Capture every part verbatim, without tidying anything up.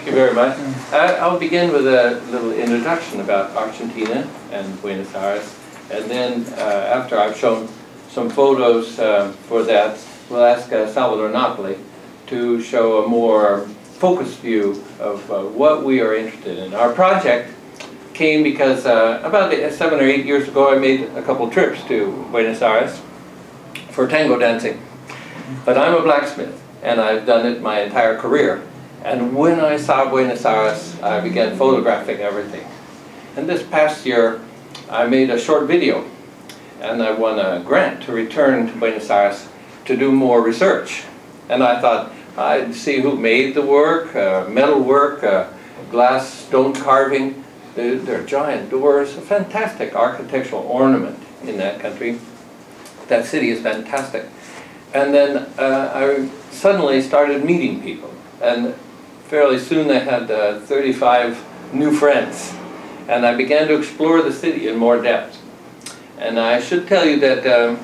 Thank you very much. Uh, I'll begin with a little introduction about Argentina and Buenos Aires, and then uh, after I've shown some photos uh, for that, we'll ask uh, Salvador Napoli to show a more focused view of uh, what we are interested in. Our project came because uh, about seven or eight years ago I made a couple trips to Buenos Aires for tango dancing. But I'm a blacksmith, and I've done it my entire career. And when I saw Buenos Aires, I began photographing everything. And this past year, I made a short video, and I won a grant to return to Buenos Aires to do more research. And I thought I'd see who made the work, uh, metal work, uh, glass stone carving. They're, they're giant doors, a fantastic architectural ornament in that country. That city is fantastic. And then uh, I suddenly started meeting people. And fairly soon I had uh, thirty-five new friends. And I began to explore the city in more depth. And I should tell you that um,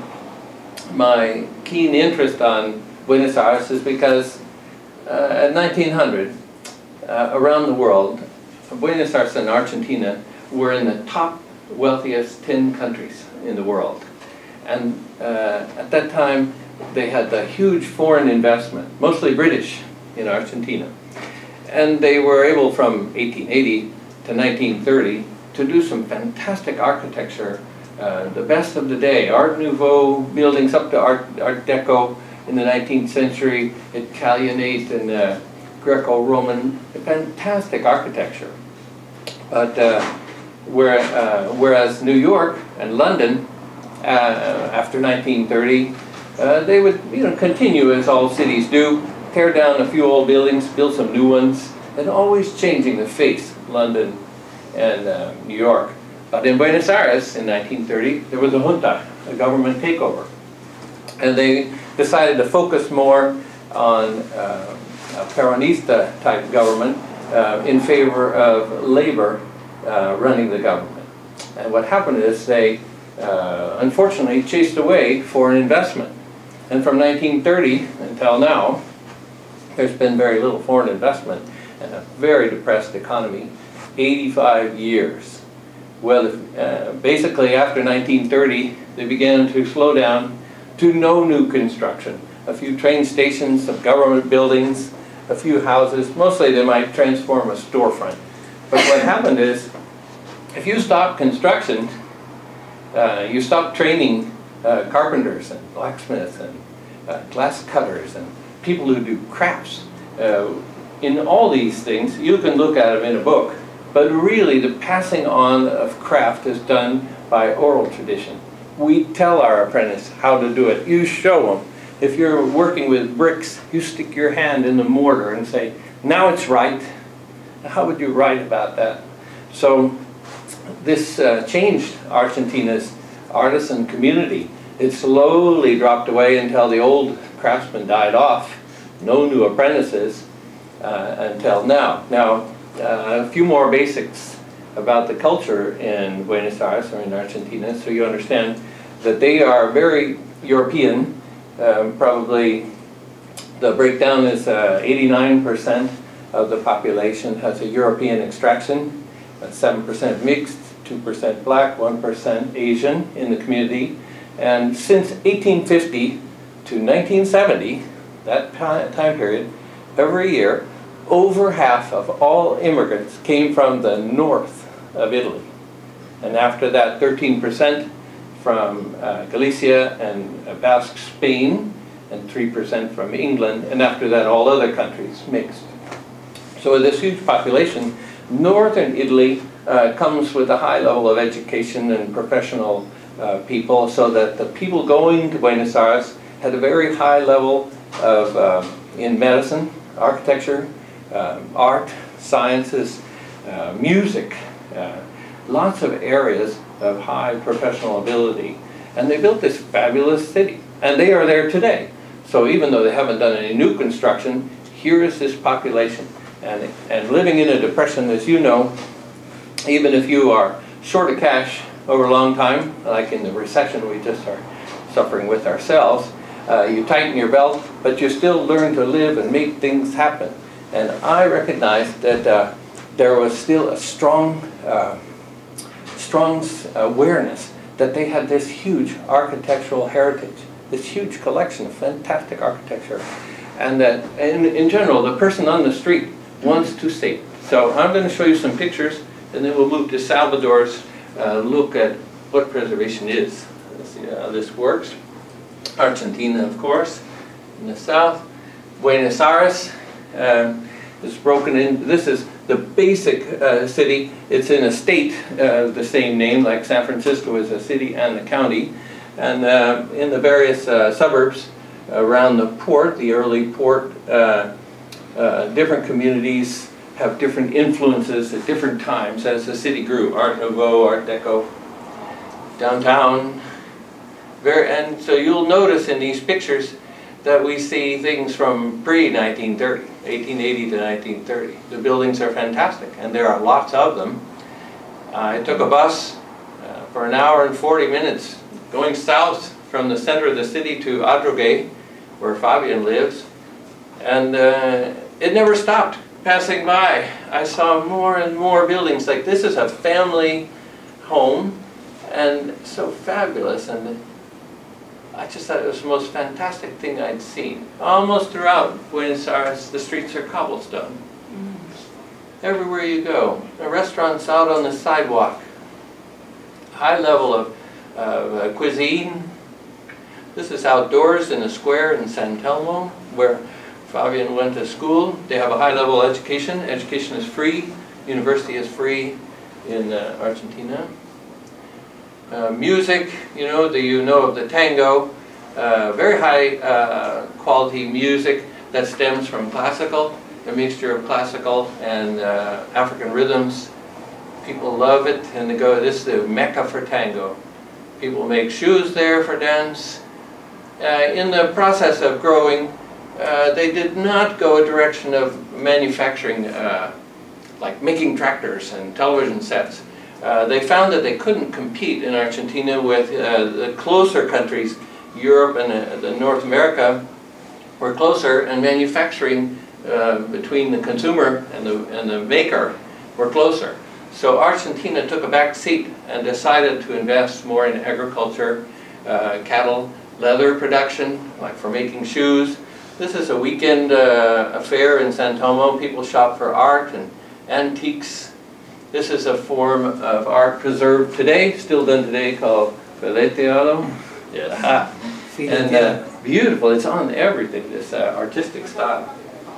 my keen interest on Buenos Aires is because uh, at nineteen hundred, uh, around the world, Buenos Aires and Argentina were in the top wealthiest ten countries in the world. And uh, at that time, they had a huge foreign investment, mostly British, in Argentina. And they were able from eighteen eighty to nineteen thirty to do some fantastic architecture, uh, the best of the day. Art Nouveau buildings up to Art, Art Deco in the nineteenth century, Italianate and uh, Greco-Roman, fantastic architecture. But uh, where, uh, whereas New York and London, uh, after nineteen thirty, uh, they would you know, continue as all cities do, tear down a few old buildings, build some new ones, and always changing the face of London and uh, New York. But in Buenos Aires in nineteen thirty, there was a junta, a government takeover. And they decided to focus more on uh, a Peronista type government uh, in favor of labor uh, running the government. And what happened is they uh, unfortunately chased away foreign investment. And from nineteen thirty until now, there's been very little foreign investment and a very depressed economy, eighty-five years. Well, if, uh, basically after nineteen thirty, they began to slow down to no new construction. A few train stations, some government buildings, a few houses. Mostly they might transform a storefront. But what happened is, if you stop construction, uh, you stop training uh, carpenters and blacksmiths and uh, glass cutters and people who do crafts. Uh, in all these things, you can look at them in a book, but really the passing on of craft is done by oral tradition. We tell our apprentice how to do it. You show them. If you're working with bricks, you stick your hand in the mortar and say, now it's right. How would you write about that? So this uh, changed Argentina's artisan community. It slowly dropped away until the old craftsmen died off. No new apprentices uh, until now. Now, uh, a few more basics about the culture in Buenos Aires or in Argentina, so you understand that they are very European. Um, probably the breakdown is eighty-nine percent of the population has a European extraction, seven percent mixed, two percent black, one percent Asian in the community. And since eighteen fifty to nineteen seventy, that time period, every year, over half of all immigrants came from the north of Italy. And after that, thirteen percent from uh, Galicia and uh, Basque Spain, and three percent from England, and after that, all other countries mixed. So this huge population, northern Italy uh, comes with a high level of education and professional uh, people, so that the people going to Buenos Aires had a very high level of uh, in medicine, architecture, um, art, sciences, uh, music, uh, lots of areas of high professional ability. And they built this fabulous city. And they are there today. So even though they haven't done any new construction, here is this population. And, and living in a depression, as you know, even if you are short of cash over a long time, like in the recession we just are suffering with ourselves, uh, you tighten your belt, but you still learn to live and make things happen. And I recognized that uh, there was still a strong, uh, strong awareness that they had this huge architectural heritage, this huge collection of fantastic architecture, and that in, in general, the person on the street wants to see. So I'm going to show you some pictures, and then we'll move to Salvador's uh, look at what preservation is. Let's see how this works. Argentina, of course, in the south. Buenos Aires uh, is broken in. This is the basic uh, city. It's in a state, uh, the same name, like San Francisco is a city and a county. And uh, in the various uh, suburbs around the port, the early port, uh, uh, different communities have different influences at different times as the city grew. Art Nouveau, Art Deco, downtown. Very, and so you'll notice in these pictures that we see things from pre nineteen thirty, eighteen eighty to nineteen thirty. The buildings are fantastic, and there are lots of them. Uh, I took a bus uh, for an hour and forty minutes going south from the center of the city to Adrogué, where Fabian lives, and uh, it never stopped. Passing by, I saw more and more buildings. Like, this is a family home, and so fabulous, and I just thought it was the most fantastic thing I'd seen. Almost throughout Buenos Aires, the streets are cobblestone. Mm. Everywhere you go. The restaurants out on the sidewalk. High level of uh, cuisine. This is outdoors in a square in San Telmo, where Fabian went to school. They have a high level education. Education is free. University is free in uh, Argentina. Uh, music, you know, the, you know of the tango, uh, very high uh, quality music that stems from classical, a mixture of classical and uh, African rhythms. People love it, and they go, this is the Mecca for tango. People make shoes there for dance. Uh, in the process of growing, uh, they did not go a direction of manufacturing, uh, like making tractors and television sets. Uh, they found that they couldn't compete in Argentina with uh, the closer countries. Europe and uh, the North America were closer, and manufacturing uh, between the consumer and the, and the maker were closer. So Argentina took a back seat and decided to invest more in agriculture, uh, cattle, leather production, like for making shoes. This is a weekend uh, affair in San Telmo. People shop for art and antiques. This is a form of art preserved today, still done today, called fileteado. Yes. Ah. And uh, beautiful. It's on everything, this uh, artistic style.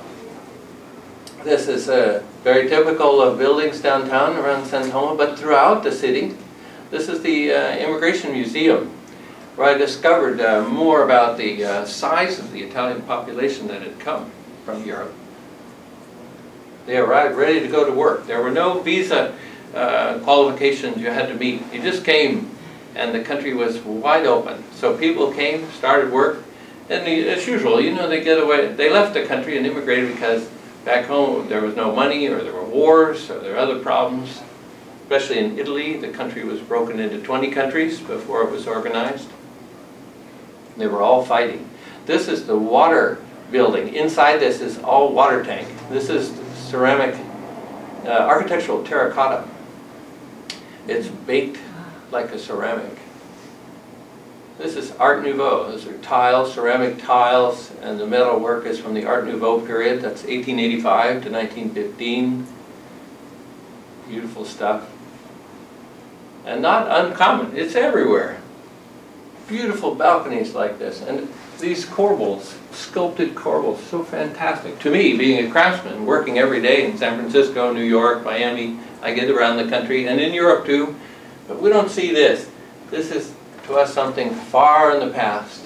This is uh, very typical of buildings downtown around San Telmo, but throughout the city. This is the uh, Immigration Museum, where I discovered uh, more about the uh, size of the Italian population that had come from Europe. They arrived ready to go to work. There were no visa uh, qualifications you had to meet. You just came, and the country was wide open. So people came, started work, and the, as usual, you know, they get away. They left the country and immigrated because back home there was no money, or there were wars, or there were other problems. Especially in Italy, the country was broken into twenty countries before it was organized. They were all fighting. This is the water building. Inside this is all water tank. This is ceramic, uh, architectural terracotta. It's baked like a ceramic. This is Art Nouveau. Those are tiles, ceramic tiles, and the metal work is from the Art Nouveau period. That's eighteen eighty-five to nineteen fifteen. Beautiful stuff. And not uncommon. It's everywhere. Beautiful balconies like this. And these corbels, sculpted corbels, so fantastic. To me, being a craftsman, working every day in San Francisco, New York, Miami, I get around the country, and in Europe too, but we don't see this. This is, to us, something far in the past.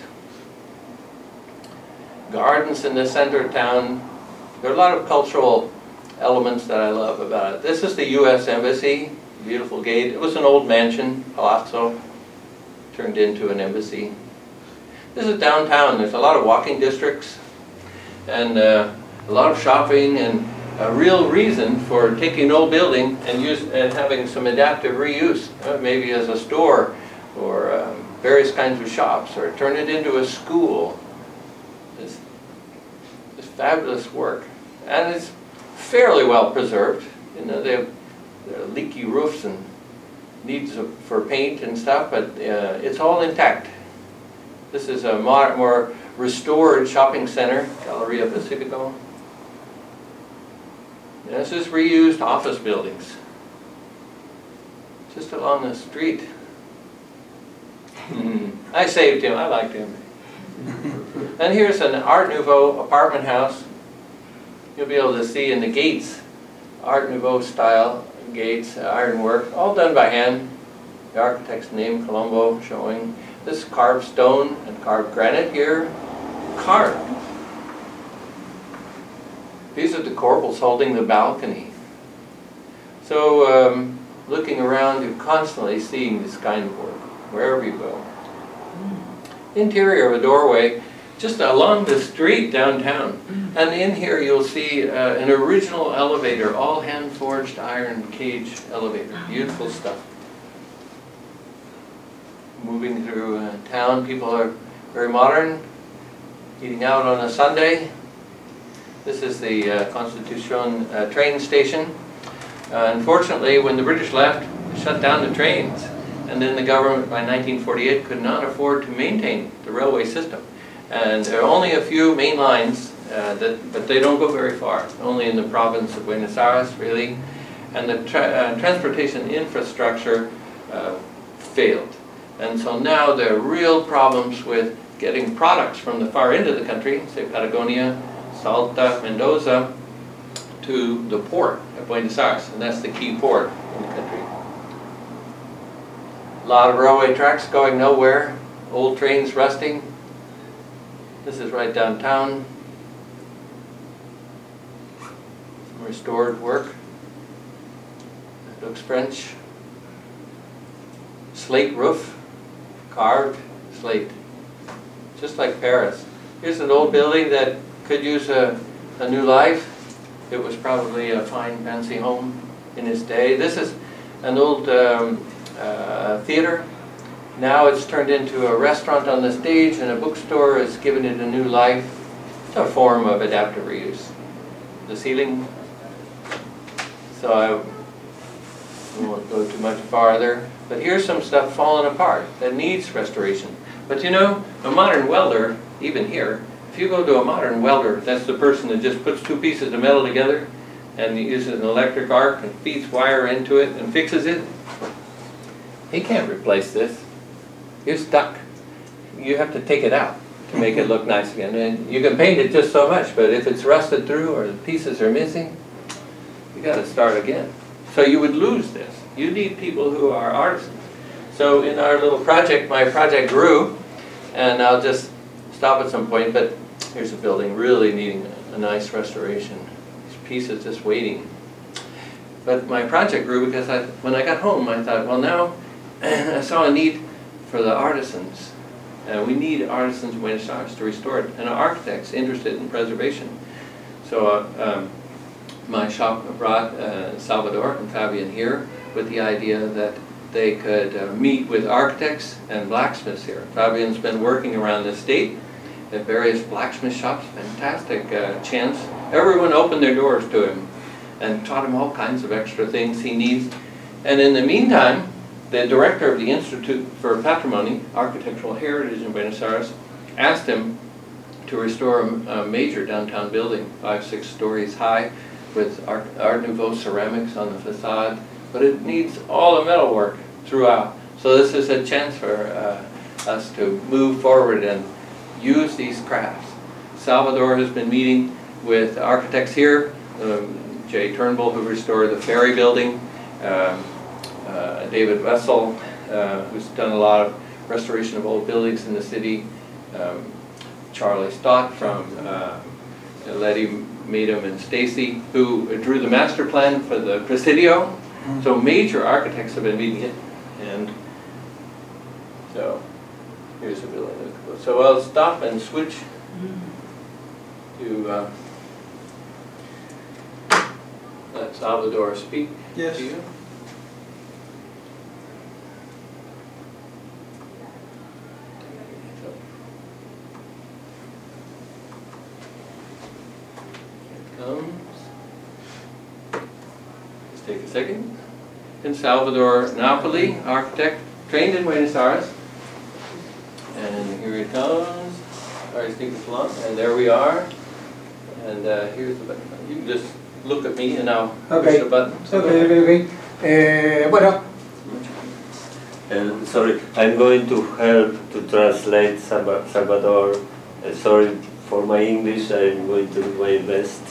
Gardens in the center of town. There are a lot of cultural elements that I love about it. This is the U S Embassy, beautiful gate. It was an old mansion, palazzo, turned into an embassy. This is downtown. There's a lot of walking districts and uh, a lot of shopping, and a real reason for taking an old building and, use, and having some adaptive reuse, uh, maybe as a store or um, various kinds of shops, or turn it into a school. This, this fabulous work. And it's fairly well preserved. You know, they have they're leaky roofs and needs of, for paint and stuff, but uh, it's all intact. This is a more, more restored shopping center, Galleria Pacifico. And this is reused office buildings, just along the street. Mm. I saved him, I liked him. And here's an Art Nouveau apartment house. You'll be able to see in the gates, Art Nouveau style gates, uh, ironwork, all done by hand. The architect's name, Colombo, showing. This carved stone and carved granite here, carved. These are the corbels holding the balcony. So um, looking around, you're constantly seeing this kind of work, wherever you go. Interior of a doorway, just along the street downtown. And in here you'll see uh, an original elevator, all hand-forged iron cage elevator. Beautiful stuff. Moving through uh, town, people are very modern, eating out on a Sunday. This is the uh, Constitution uh, train station. Uh, unfortunately, when the British left, they shut down the trains. And then the government by nineteen forty-eight could not afford to maintain the railway system. And there are only a few main lines, uh, that, but they don't go very far, only in the province of Buenos Aires, really. And the tra uh, transportation infrastructure uh, failed. And so now there are real problems with getting products from the far end of the country, say Patagonia, Salta, Mendoza, to the port at Buenos Aires, and that's the key port in the country. A lot of railway tracks going nowhere, old trains rusting. This is right downtown. Some restored work. It looks French. Slate roof, carved slate, just like Paris. Here's an old building that could use a, a new life. It was probably a fine, fancy home in its day. This is an old um, uh, theater. Now it's turned into a restaurant on the stage, and a bookstore has given it a new life. It's a form of adaptive reuse. The ceiling, so I won't go too much farther, but here's some stuff falling apart that needs restoration. But you know, a modern welder, even here, if you go to a modern welder, that's the person that just puts two pieces of metal together and uses an electric arc and feeds wire into it and fixes it. He can't replace this. You're stuck. You have to take it out to make it look nice again. And you can paint it just so much, but if it's rusted through or the pieces are missing, you got to start again. So you would lose this. You need people who are artisans. So in our little project, my project grew, and I'll just stop at some point, but here's a building really needing a, a nice restoration. These pieces just waiting. But my project grew because I, when I got home, I thought, well, now I saw a need for the artisans. Uh, we need artisans in Buenos Aires to restore it, and architects interested in preservation. So uh, um, my shop brought uh, Salvador and Fabian here with the idea that they could uh, meet with architects and blacksmiths here. Fabian's been working around the state at various blacksmith shops, fantastic uh, chance. Everyone opened their doors to him and taught him all kinds of extra things he needs. And in the meantime, the director of the Institute for Patrimony, Architectural Heritage in Buenos Aires, asked him to restore a, a major downtown building, five, six stories high, with Art, Art Nouveau ceramics on the facade, but it needs all the metalwork throughout. So this is a chance for uh, us to move forward and use these crafts. Salvador has been meeting with architects here, um, Jay Turnbull, who restored the ferry building, um, uh, David Wessel, uh, who's done a lot of restoration of old buildings in the city, um, Charlie Stott from uh, Letty Madam and Stacy, who drew the master plan for the Presidio. So major architects have been meeting it, and so here's a building. So I'll stop and switch to uh, let Salvador speak. Yes. To you. Here it comes. take a second. And Salvador Napoli, architect, trained in Buenos Aires. And here it comes. Sorry, speak along. And there we are. And uh, here's the button. You can just look at me and I'll okay. push the button. So okay, okay, okay. Eh, bueno. And sorry, I'm going to help to translate Salvador. Uh, sorry for my English, I'm going to do my best.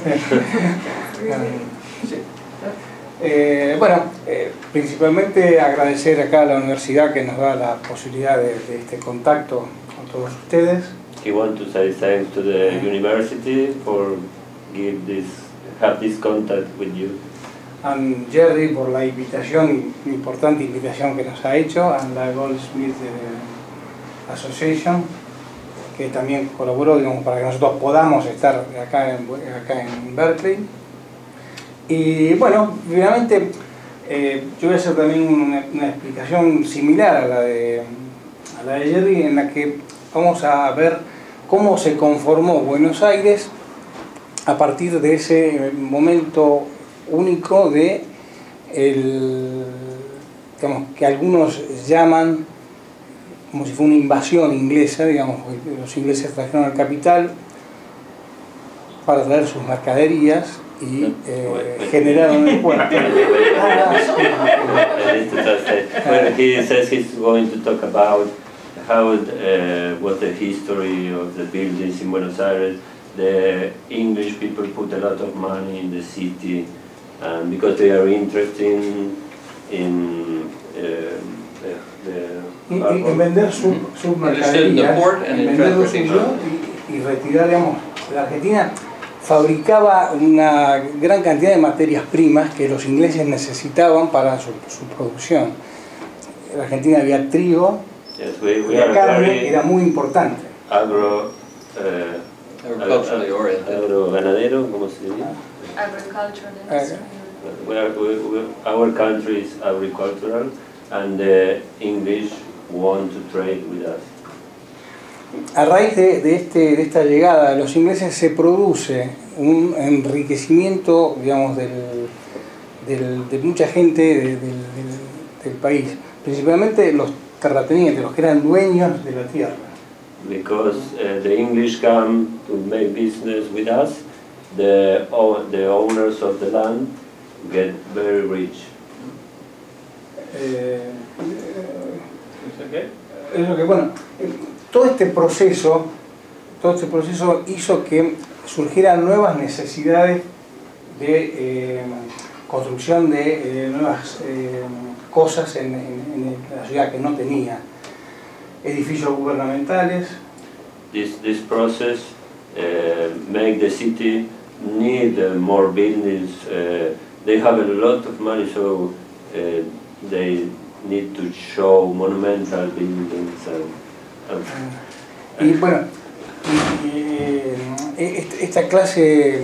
eh, bueno, eh, principalmente agradecer acá a la universidad que nos da la posibilidad de, de este contacto con todos ustedes. I want to say thanks to the university for give this, have this contact with you. And Jerry por la invitación, importante invitación que nos ha hecho, and la Goldsmith Association, que también colaboró, digamos, para que nosotros podamos estar acá en, acá en Berkeley. Y bueno, finalmente eh, yo voy a hacer también una, una explicación similar a la, de, a la de Jerry, en la que vamos a ver cómo se conformó Buenos Aires a partir de ese momento único de el, digamos, que algunos llaman como si fuera una invasión inglesa, digamos, los ingleses trajeron al capital para traer sus mercaderías y eh, generaron el puerto. Well, he says he's going to talk about how uh, what the history of the buildings in Buenos Aires. The English people put a lot of money in the city. Um, because they are interested in uh, the, the y, y en vender su, su mercadería, en venderlo suyo y, y retirar, digamos, la Argentina fabricaba una gran cantidad de materias primas que los ingleses necesitaban para su, su producción. En la Argentina había trigo, yes, we, we la carne era muy importante. Agro, uh, agriculturally oriented. Agro ganadero, ¿cómo se dice? Agricultural industry. We are, we, we, our country is agricultural, and the English want to trade with us. A raíz de, de, este, de esta llegada de los ingleses se produce un enriquecimiento, digamos, del, del, de mucha gente de, del, del, del país, principalmente los terratenientes, los que eran dueños de la tierra. Because uh, the English come to make business with us, the, the owners of the land get very rich. Eh, eh, es lo que, bueno, todo este proceso, todo este proceso hizo que surgieran nuevas necesidades de eh, construcción de eh, nuevas eh, cosas en, en, en la ciudad que no tenía. Edificios gubernamentales. This, this process uh, make the city need uh, more buildings. Uh, they have a lot of money, so uh, they need to show monumental buildings. And, and, y bueno, y, y, esta clase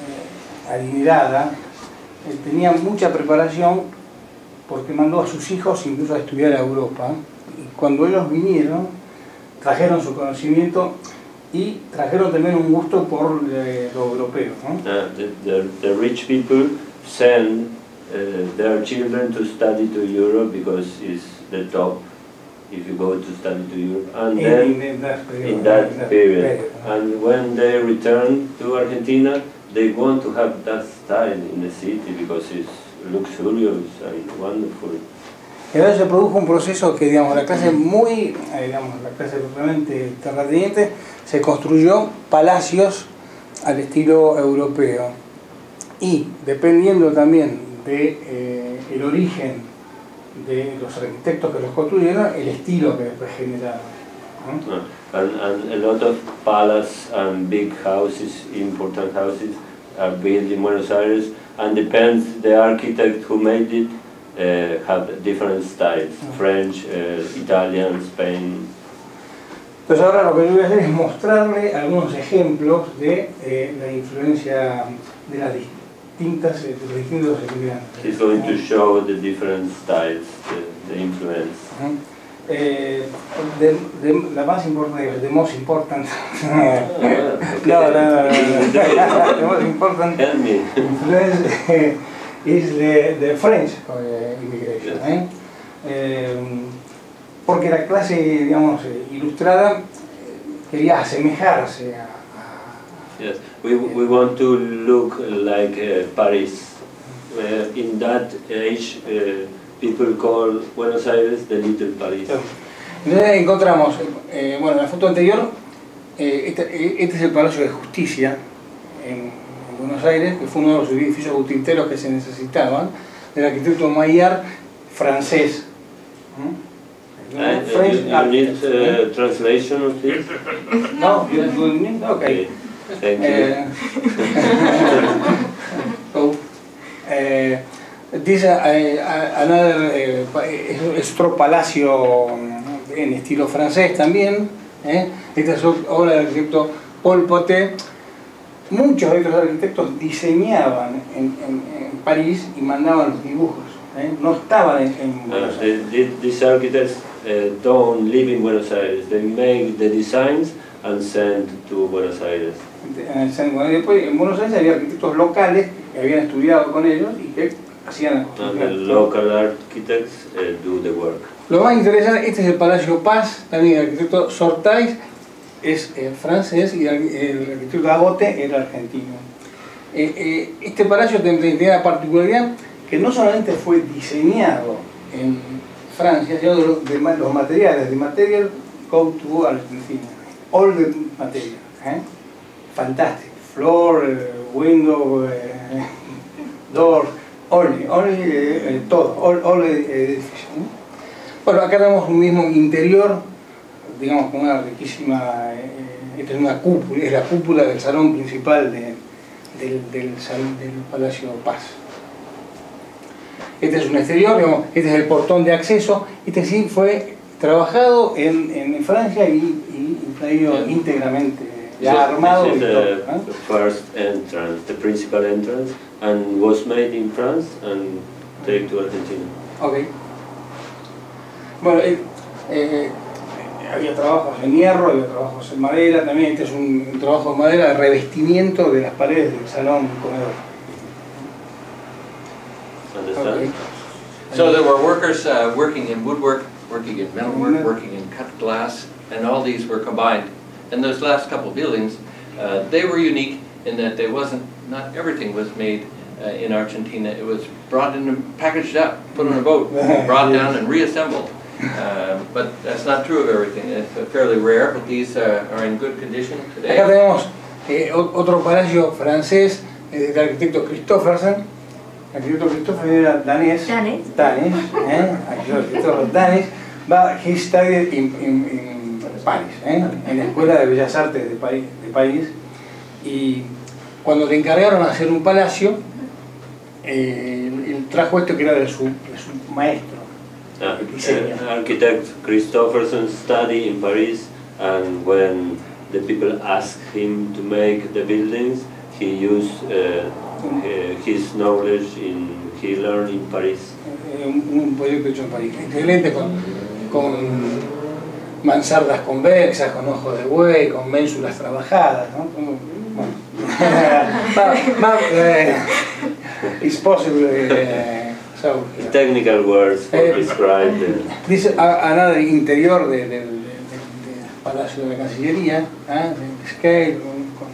adinerada eh, tenía mucha preparación porque mandó a sus hijos incluso a estudiar a Europa, y cuando ellos vinieron trajeron su conocimiento y trajeron también un gusto por eh, lo europeo, ¿no? Uh, the, the, the rich people send uh, their children to study to Europe because it's the top if you go to study to Europe, and in, then in that period, in that in that period. period. And when they return to Argentina, they want to have that style in the city because it's luxurious and wonderful. Entonces se produjo un proceso que, digamos, la clase muy, eh, digamos, la clase realmente terrateniente se construyó palacios al estilo europeo, y dependiendo también de eh, el origen de los arquitectos que los construyeron, el estilo que después generaron, ¿no? Uh, and, and a lot of palaces and big houses, important houses, are built in Buenos Aires, and depends the architect who made it. Uh, have different styles, French, uh, Italian, Spain. Entonces ahora lo que yo voy a hacer es mostrarle algunos ejemplos de eh, la influencia de las distintas, de los distintos inmigrantes. He's going to show the different styles, the, the influence. Uh-huh. eh, de, de, la más importante, the most important, no, no, no, no, no. The most important influence, eh, is the, the French uh, immigration. Yes. Eh? Eh, porque la clase, digamos, eh, ilustrada quería asemejarse a, a Yes, we, we want to look like uh, Paris. Uh, in that age, uh, people call Buenos Aires the Little Paris. Entonces encontramos, eh, bueno, en la foto anterior, eh, este, este es el Palacio de Justicia en, en Buenos Aires, que fue uno de los edificios tinteros que se necesitaban, del arquitecto Maillard, francés. ¿Mm? Uh, French you, you architect, need ¿eh? uh, translation of this? No, you don't need? Okay. Thank you. Eh, so, eh, this uh, uh, another, eh, es, es otro palacio en estilo francés también. ¿eh? Esta es obra del arquitecto Paul Potet. Muchos de estos arquitectos diseñaban en, en, en París y mandaban los dibujos. ¿eh? No estaban en, en Buenos Uh, Aires. the, the, these architects uh, don't live in Buenos Aires. They make the designs and send to Buenos Aires. En el centro. Bueno, después en Buenos Aires había arquitectos locales que habían estudiado con ellos y que hacían la And the construcción. local architects uh, do the work. Lo más interesante, este es el Palacio Paz, también el arquitecto Sortais es eh, francés y el, el arquitecto Agote era argentino. Eh, eh, este palacio tiene la particularidad que no solamente fue diseñado en Francia, sino de los, de los materiales, de material go to Argentina. All the material. ¿eh? Fantastic. Floor, uh, window, uh, door, only, only uh, todo, all, all edificio. ¿eh? Bueno, acá tenemos un mismo interior, digamos con una riquísima, eh, esta es una cúpula, es la cúpula del salón principal de, del, del, salón, del Palacio Paz. Este es un exterior, digamos, este es el portón de acceso, este sí fue trabajado en, en Francia y, y traído Yeah. íntegramente, ya So armado this y is todo. the, ¿eh? the first entrance, the principal entrance, and was made in France and take to Argentina. Ok. Bueno, eh, eh, había trabajos en hierro, había trabajos en madera, también este es un, un trabajo de madera de revestimiento de las paredes del salón comedor. Understand? Okay. So there were workers uh, working in woodwork, working in metalwork, working in cut glass, and all these were combined. And those last couple of buildings, uh, they were unique in that there wasn't, not everything was made uh, in Argentina. It was brought in and packaged up, put on a boat, brought down and reassembled. Uh, but that's not true of everything. It's uh, fairly rare, but these uh, are in good condition Acá today. tenemos eh, otro palacio francés eh, del arquitecto Christoffersen. El arquitecto Christoffersen era danés. Danés. Danés, ¿eh? Aquí los arquitectos danés. Va, he studied in, in, in Paris, ¿eh? En la Escuela de Bellas Artes de París, de París. Y cuando le encargaron hacer un palacio, eh, él trajo esto que era de su, de su maestro. Uh, Diseño. uh, architect Christoffersen studied in Paris, and when the people asked him to make the buildings, he used uh, uh, his knowledge in he learned in Paris. Eh, un, un proyecto hecho en París. Excelente, con, con mansardas convexas, con ojos de buey, con ménsulas trabajadas, ¿no? Bueno. Ma- ma- eh, it's possible. eh, so, yeah. Technical words for Eh, describe the Dice a, a nada del interior de- de- de- de- del Palacio de la Cancillería, ¿eh? de scale, con,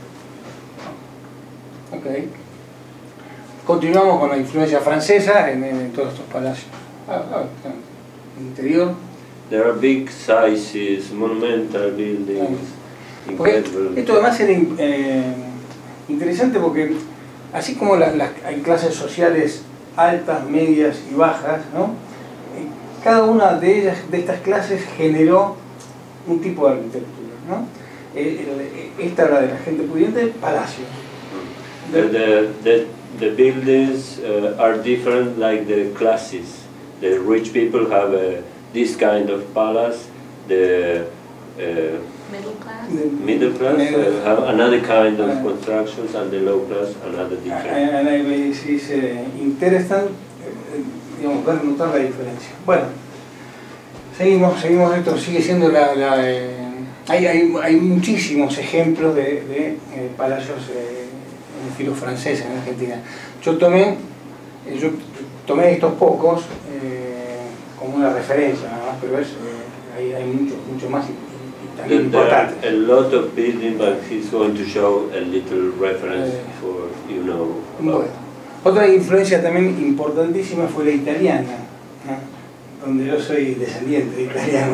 con- ok. Continuamos con la influencia francesa en, en todos estos palacios. Ah, ah, interior. There are big sizes, monumental buildings, Porque incredible. esto además era eh, interesante porque así como la- las, hay clases sociales altas, medias y bajas, ¿no? Eh, cada una de ellas, de estas clases, generó un tipo de arquitectura, ¿no? Eh, el- esta era la de la gente pudiente, palacio. The, the, the, the buildings uh, are different like the classes. The rich people have uh, this kind of palace. The uh, Middle class. middle class uh, have another kind of Uh, constructions, and the low class another different. And I es eh, interesante, eh, digamos, ver, notar la diferencia. Bueno, seguimos, seguimos, esto sigue siendo la... la, eh, hay, hay, hay muchísimos ejemplos de, de eh, palacios eh, en estilo francés en Argentina. Yo tomé eh, yo tomé estos pocos eh, como una referencia, nada más, pero es, eh, hay, hay mucho, mucho más también importantes. There are a lot of buildings, but he's going to show a little reference Eh, for, you know, Bueno, otra influencia también importantísima fue la italiana, ¿no? Donde yo soy descendiente de italianos.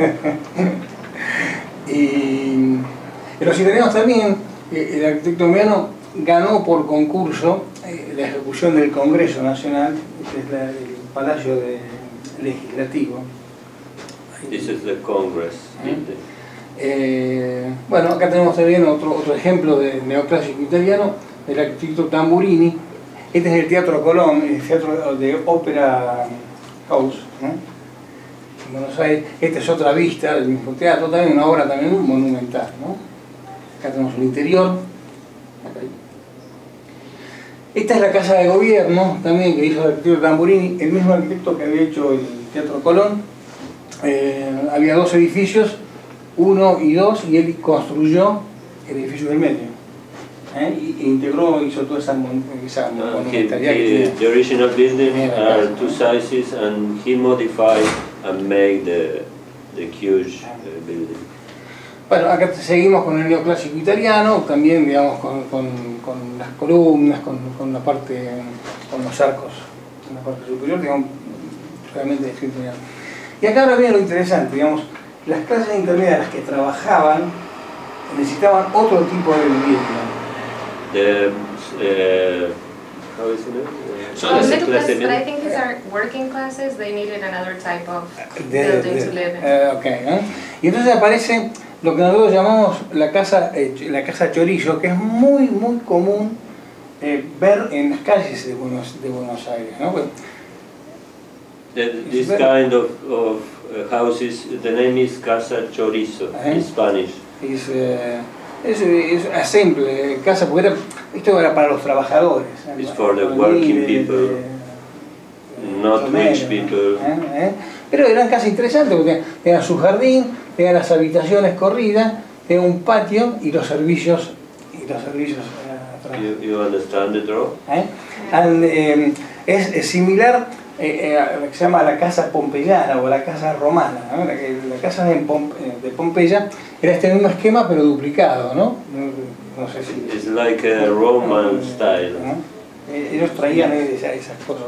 Y los italianos también, el arquitecto Miano ganó por concurso eh, la ejecución del Congreso Nacional, que es la, el Palacio de, Legislativo. this is the Congress building. Eh, bueno, acá tenemos también otro, otro ejemplo de neoclásico italiano, del arquitecto Tamburini. Este es el Teatro Colón, el teatro de Ópera House, ¿no? En Buenos Aires. Esta es otra vista del mismo teatro, también una obra también monumental, ¿no? Acá tenemos el interior. Acá. Esta es la casa de gobierno, también, que hizo el arquitecto Tamburini, el mismo arquitecto que había hecho el Teatro Colón. Eh, había dos edificios, uno y dos, y él construyó el edificio del medio. ¿Eh? Y integró, hizo toda esa, mon esa Uh, he, monumentalidad que he, tiene. the original building Yeah, are yeah. two sizes, and he modified and made the the huge uh, building. Bueno, acá seguimos con el neoclásico italiano, también digamos con, con, con las columnas, con, con la parte, con los arcos en la parte superior, digamos, realmente de estilo italiano. Y acá ahora viene lo interesante, digamos, las clases intermedias las que trabajaban necesitaban otro tipo de vivienda. The uh, how is it? Uh, So clase- middle clase class, but I media? think these are working classes. They needed another type of De- building de- to live in. eh, ok, ¿eh? Y entonces aparece lo que nosotros llamamos la casa, eh, la casa chorizo, que es muy, muy común eh, ver en las calles de Buenos, de Buenos Aires, ¿no? Pues, The- this kind of, of uh, houses, the name is Casa Chorizo Uh-huh. in Spanish. es, eh, es, es a simple casa, porque era, esto era para los trabajadores. ¿eh? It's for the Para working mí, de- people, de- de- not de medio, rich people. ¿eh? ¿Eh? Pero eran casas interesantes, porque tenían su jardín, tenían las habitaciones corridas, tenían un patio y los servicios, y los servicios eh, atrás. You, you understand the draw? ¿Eh? And, eh, es, es similar eh, eh, a lo que se llama la casa pompeyana o la casa romana, ¿no? la, que- la casa de, Pom- eh, de Pompeya era este mismo esquema pero duplicado, ¿no? No, no sé si... It's like a Roman style. ¿no? Eh, Ellos traían esas, esas cosas.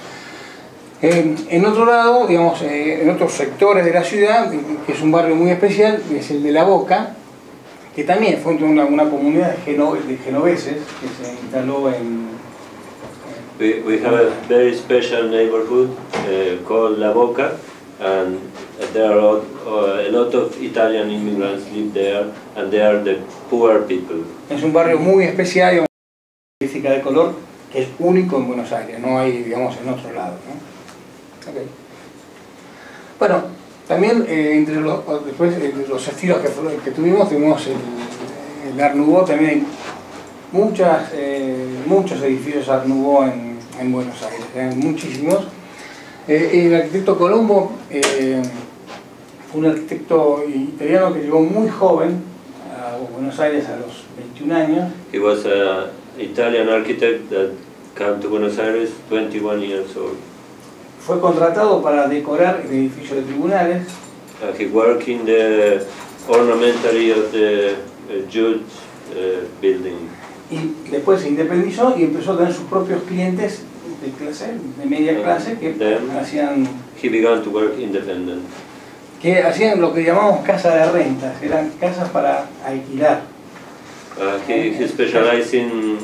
Eh, en otro lado, digamos, eh, en otros sectores de la ciudad, que es un barrio muy especial, es el de La Boca, que también fue una, una comunidad de, geno, de genoveses que se instaló en... We, we have a very special neighborhood uh, called La Boca, and there are a lot, uh, a lot of Italian immigrants live there, and they are the poor people. Es un barrio muy especial, digamos, una característica de color que es único en Buenos Aires, no hay, digamos, en otro lado, ¿no? Okay. Bueno, también eh, entre, los, después, entre los estilos que, que tuvimos, tuvimos el, el Art Nouveau, también hay muchas, eh, muchos edificios Art Nouveau en, en Buenos Aires, eh, muchísimos. Eh, el arquitecto Colombo eh, fue un arquitecto italiano que llegó muy joven a Buenos Aires a los veintiún años. He was an Italian architect that came to Buenos Aires twenty-one years old. Fue contratado para decorar el edificio de tribunales. Uh, he worked in the ornamentary of the uh, judge uh, building. Y después se independizó y empezó a tener sus propios clientes de clase, de media clase, que Then hacían, he began to work independent. que hacían lo que llamamos casa de rentas, eran casas para alquilar. Uh, he, he specialized in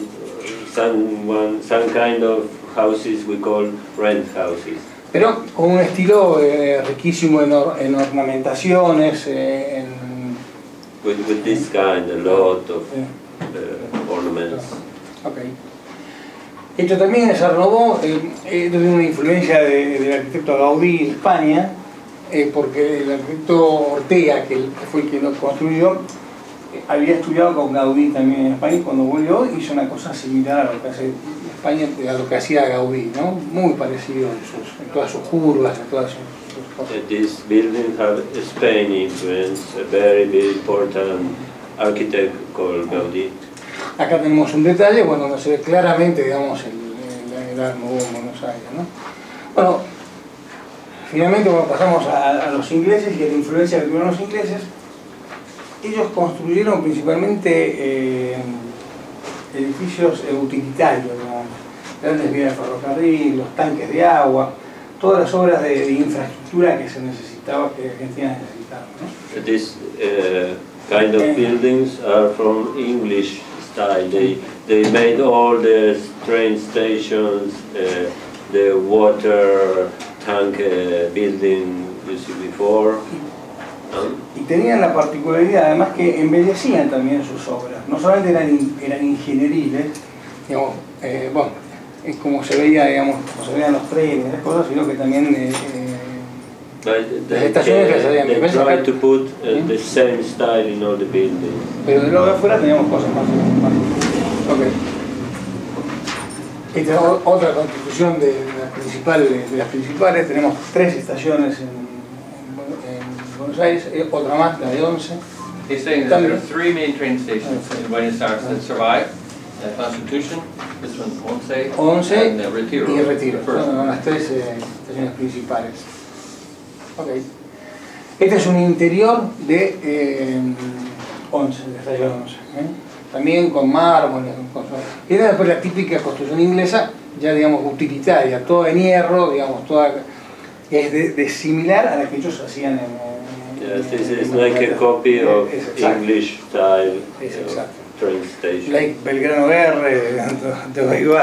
some, some kind of houses we call rent houses. Pero con un estilo eh, riquísimo en, or, en ornamentaciones, eh, en... With, with this kind, a lot of eh, uh, ornaments. Okay. Esto también es Art Nouveau, eh, esto tiene una influencia de, del arquitecto Gaudí en España, eh, porque el arquitecto Ortega, que, que fue quien lo construyó, eh, había estudiado con Gaudí también en España y cuando volvió hizo una cosa similar a lo que hace España, a lo que hacía Gaudí, ¿no? Muy parecido en, sus, en todas sus curvas, en todas sus, sus cosas. Uh, this building have Spain influence, a very, very important architect called Gaudí. Acá tenemos un detalle, bueno, donde se ve claramente, digamos, el, el Art Nouveau en Buenos Aires, ¿no? Bueno, finalmente cuando pasamos a, a los ingleses y a la influencia que tuvieron los ingleses, ellos construyeron principalmente eh, edificios utilitarios, digamos, grandes vías de ferrocarril, los tanques de agua, todas las obras de, de infraestructura que se necesitaba, que Argentina necesitaba, ¿no? These uh, kind of buildings are from English style. They they made all the train stations, uh, the water tank uh, building you see before. Um, Y tenían la particularidad además que embellecían también sus obras, no solamente eran, in- eran ingenieriles, digamos, eh, bueno, es como se veía, digamos, como se veían los trenes, esas cosas, sino que también eh, eh, but Las they, estaciones las habían- they me parece tried que- to put uh, the same style in all the buildings. pero del lado de afuera teníamos cosas más. más. Ok. Esta es o- otra constitución de, de las principales, de las principales, tenemos tres estaciones en, en Bu- en Buenos Aires, eh, otra más, la de once. He's saying that there are three main train stations in Buenos Aires that survive. Uh, Constitution, this one, Once, once and uh, Retiro. y Retiro, the first son one. las tres eh, estaciones principales. Ok. Este es un interior de eh, once, de estación once. ¿eh? También con mármol, con cosas. Y era después la típica construcción inglesa, ya digamos utilitaria, toda en hierro, digamos, toda es de, de similar a la que ellos hacían en, en Yes, this en is like a Inglaterra. copy of Es exacto. English style Es uh, exacto. train station. Like Belgrano R, de Baibar.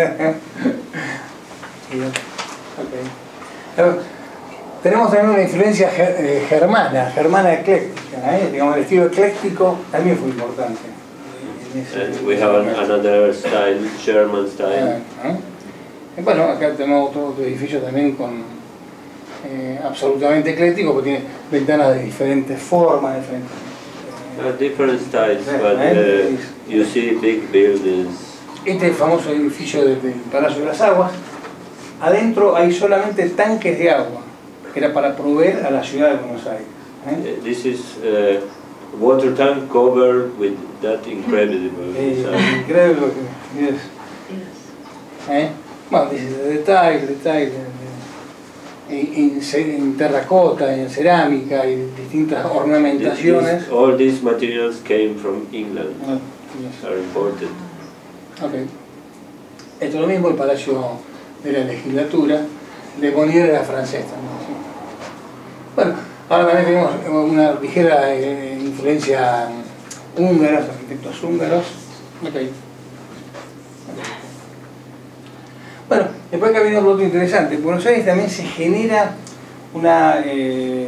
Okay. Tenemos también una influencia ger- eh, germana, germana ecléctica, ¿eh? Digamos, el estilo ecléctico también fue importante. en ese- And we have an, another style, German Eh, style. ¿no? Y bueno, acá tenemos otro, otro edificio también con eh, absolutamente ecléctico, porque tiene ventanas de diferentes formas, diferentes. Uh, different styles, Yeah, but right? uh, you see big buildings. Este famoso edificio del, del Palacio de las Aguas, adentro hay solamente tanques de agua, que era para proveer a la ciudad de Buenos Aires. ¿eh? Uh, This is uh, water tank covered with that incredible Eh, design. increíble lo que yes. ¿Eh? Bueno, dice de detalle, detalle, en, en, ce- en terracota, en cerámica y distintas This- ornamentaciones. this- all these materials came from England, Ah, yes. are imported. Ok. Esto es lo mismo, el Palacio de la Legislatura, de Bonnier era francés también. ¿sí? Bueno, ahora también tenemos una ligera eh, influencia húngara, arquitectos húngaros. Ok. Bueno, después acá viene otro interesante. En Buenos Aires también se genera una, eh,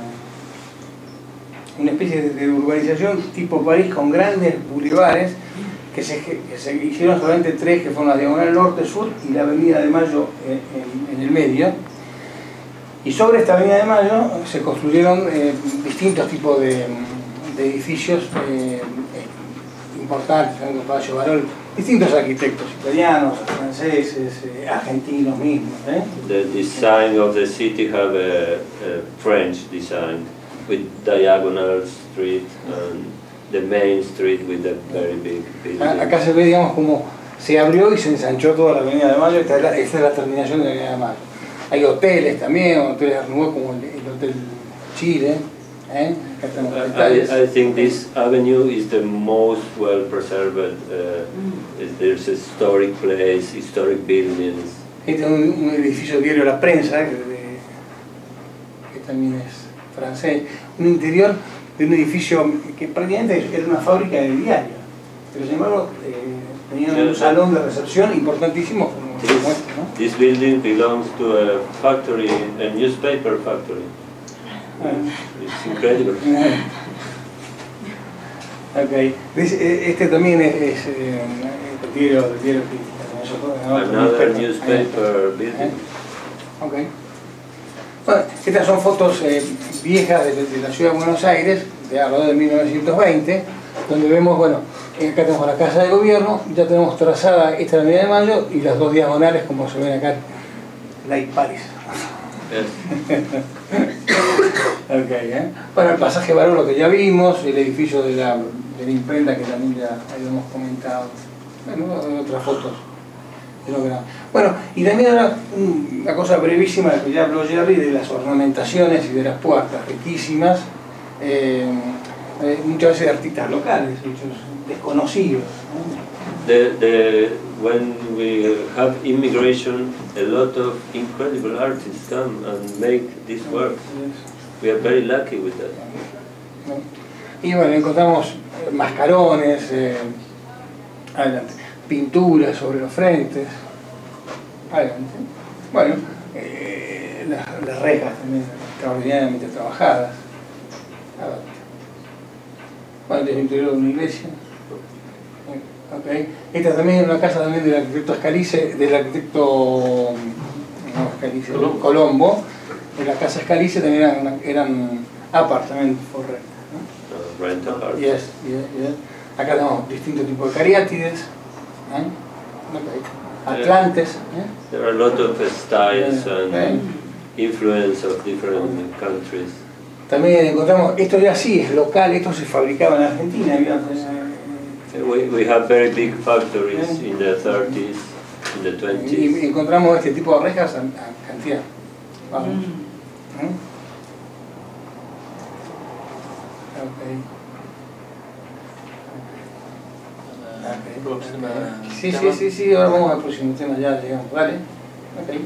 una especie de, de urbanización tipo París con grandes bulevares que se, que se hicieron solamente tres, que fueron la Diagonal Norte-Sur y la Avenida de Mayo en, en- en el medio. Y sobre esta Avenida de Mayo se construyeron eh, distintos tipos de, de edificios eh, eh, importantes, el Palacio Barol, distintos arquitectos italianos, franceses, eh, argentinos mismos. ¿eh? The design of the city have a, a French design with diagonal street and the main street with a very big building. Acá se ve, digamos, como se abrió y se ensanchó toda la Avenida de Mayo. Esta es la, esta es la terminación de la Avenida de Mayo. Hay hoteles también, hoteles Art Nouveau como el, el Hotel Chile. ¿eh? Acá tenemos detalles. I, I think this avenue is the most well preserved. Uh, is- there's a historic place, historic buildings. Este es un, un edificio del diario La Prensa, que, de- que también es francés. Un interior de un edificio que prácticamente era una fábrica de diarios. Pero sin embargo, eh, tenían un salón de recepción importantísimo como, This, como este, ¿no? this building belongs to a factory, a newspaper factory. It's incredible. Ok. Dice, este también es, es eh, el diario, el diario Crítica, ¿no? Another Newspaper. newspaper building. Eh, Ok. Bueno, estas son fotos eh, viejas de, de la ciudad de Buenos Aires, de alrededor de mil novecientos veinte, donde vemos, bueno, eh, acá tenemos la Casa de Gobierno, ya tenemos trazada esta Avenida de Mayo y las dos diagonales como se ven acá, Light Paris. Yes. Ok, ¿eh? Bueno, el pasaje Barolo que ya vimos, el edificio de la, de la imprenta que también ya habíamos comentado. Bueno, otras fotos de lo que era. Bueno, y también ahora una cosa brevísima de que ya habló Jerry, de las ornamentaciones y de las puertas riquísimas, eh, eh, muchas veces de artistas locales, muchos desconocidos, ¿no? The, the, when we have immigration, a lot of incredible artists come and make this work. We are very lucky with that. ¿No? Y bueno, encontramos mascarones, eh, adelante, pinturas sobre los frentes, adelante. Bueno, eh, las, las rejas también extraordinariamente trabajadas, adelante. Bueno, desde el interior de una iglesia. Okay. Esta también es una casa también del arquitecto Scalise, del arquitecto no, Scalise, Colombo. Colombo. De la casa Scalise también eran, eran apartamentos for rent, ¿no? Uh, rental art. Yes, yes, yes. Acá tenemos distintos tipos de cariátides, ¿eh? Okay. Atlantes, ¿eh? There are a lot of uh, styles Yeah. and Okay. influence of different countries. También encontramos, esto ya sí es local, esto se fabricaba en Argentina, había, We, we have very big factories in the thirties, in the y twenties. encontramos este tipo de rejas a, a cantidad. Vamos. ¿Eh? Okay. Okay. Próxima Sí, sí, tema. sí, sí, ahora vamos al próximo tema, ya llegamos, ¿vale? Okay.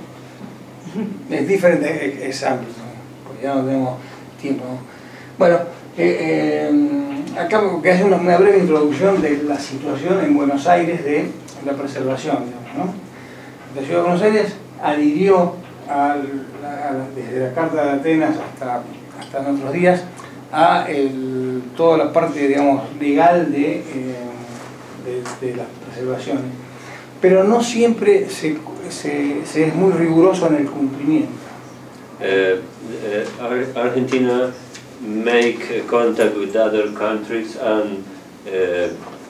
Es diferente examples, porque ya no tenemos tiempo, ¿no? Bueno, eh, eh, acá que hace una, una breve introducción de la situación en Buenos Aires de la preservación, digamos, ¿no? La ciudad de Buenos Aires adhirió al, a, desde la Carta de Atenas hasta, hasta nuestros días a el, toda la parte, digamos, legal de, eh, de, de las preservaciones, pero no siempre se, se, se es muy riguroso en el cumplimiento. Uh, uh, Ar- Argentina make uh, contact with other countries and uh,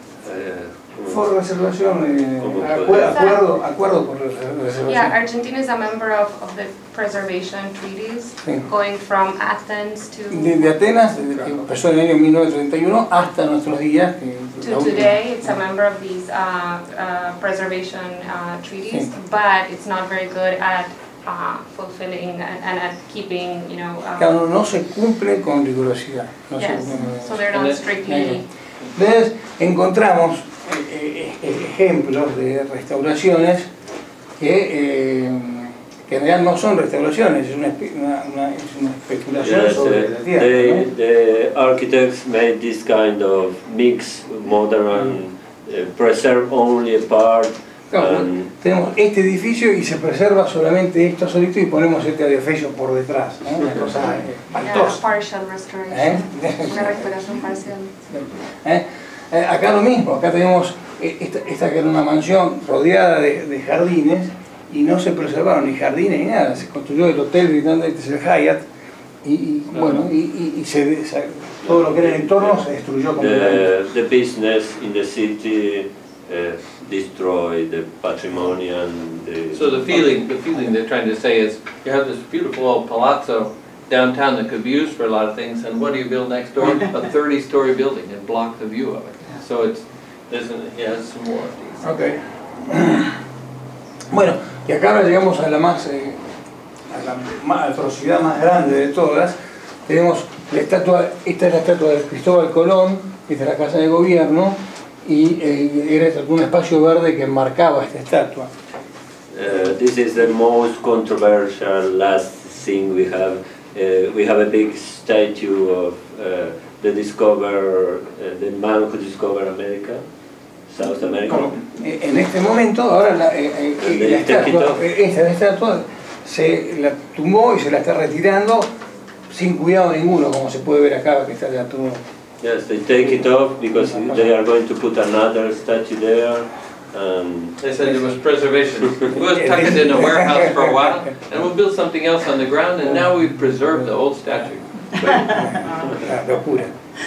uh, Por reservación, eh, ¿Cómo acu- puede? acuerdo, acuerdo por reservación. Yeah, Argentina is a member of, of the preservation treaties, Sí. going from Athens to, Desde Atenas, desde que empezó en el año mil novecientos treinta y uno hasta nuestros días. Que la to última- today. It's a member of these uh, uh, preservation uh, treaties, Sí. but it's not very good at uh, fulfilling and, and at keeping, you know. Uh, Claro, no se cumple con rigurosidad. No se yes, cumple- so they're not strictly. Entonces, encontramos eh, eh, ejemplos de restauraciones que, eh, que en realidad no son restauraciones, es una, espe- una, una- es una especulación yes, sobre uh, la tierra. they, ¿no? the architects made this kind of mix, modern and uh, preserve only a part. Claro, and tenemos este edificio y se preserva solamente esto solito y ponemos este edificio por detrás, ¿no? Una cosa eh, Yeah, espantosa. partial restoration. ¿Eh? Una restauración parcial. ¿Eh? Eh, acá lo mismo, acá tenemos eh, esta, esta que era una mansión rodeada de, de jardines y no se preservaron ni jardines ni nada, se construyó el hotel gritando, este es el Hyatt y, y bueno, y, y, y se, se- todo lo que era el entorno se destruyó completamente. the, the business in the city uh, destroy the patrimony and the... So the feeling, the feeling they're trying to say is, you have this beautiful old palazzo downtown that could be used for a lot of things, and what do you build next door? A thirty-story building and block the view of it. So it's, there's, an, it has some more of these. Ok. Bueno, y acá ahora llegamos a la más, eh, a la ma- atrocidad más grande de todas. Tenemos la estatua, esta es la estatua de Cristóbal Colón, esta es la casa de gobierno, y eh, era un espacio verde que marcaba esta estatua. Uh, this is the most controversial last thing we have. Uh, we have a big statue of uh, the discover, uh, the man who discovered America, South America. Bueno, eh, en este momento, ahora la, eh, eh, eh, la estatua, eh, esta la estatua se la tumbó y se la está retirando sin cuidado ninguno, como se puede ver acá, que está ya todo. Yes, they take it off because they are going to put another statue there. Um, They said there was preservation. We'll tuck it in a warehouse for a while, and we'll build something else on the ground, and now we've preserved the old statue. La locura.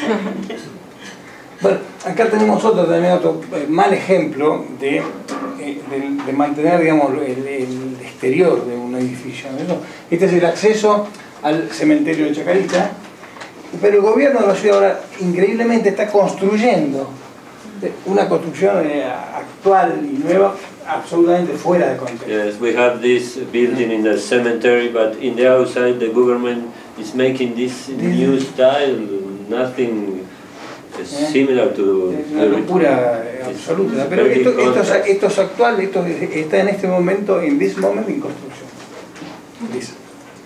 Bueno, acá tenemos otro, también otro eh, mal ejemplo de, eh, de, de mantener, digamos, el, el exterior de un edificio, ¿no? Este es el acceso al cementerio de Chacarita, pero el gobierno de la ciudad ahora increíblemente está construyendo una construcción eh, actual y nueva absolutamente fuera de contexto. Yes, we have this building in the cemetery, but in the outside the government is making this new style, nothing similar to... Es una locura absoluta, pero esto, esto, es, esto es actual, esto está en este momento, en this moment, en construcción. This.